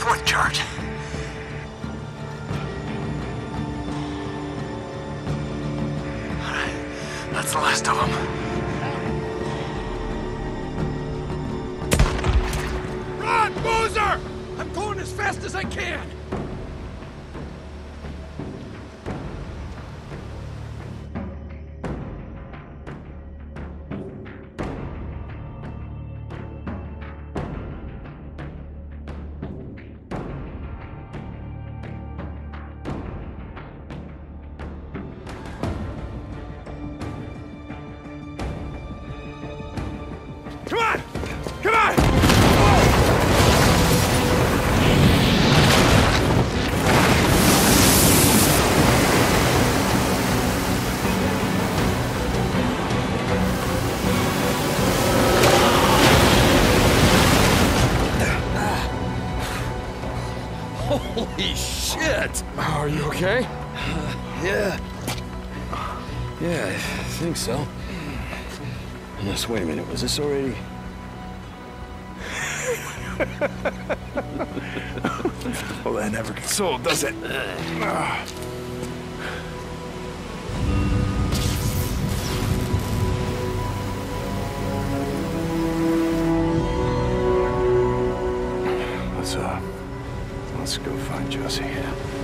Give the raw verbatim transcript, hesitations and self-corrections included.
fourth charge. Alright, that's the last of them. Run, Boozer! I'm going as fast as I can! Come on! Come on! Holy shit! Are you okay? Uh, yeah. Yeah, I think so. Unless, wait a minute, was this already... Well, that never gets old, does it? Uh. Let's, uh, let's go find Jesse.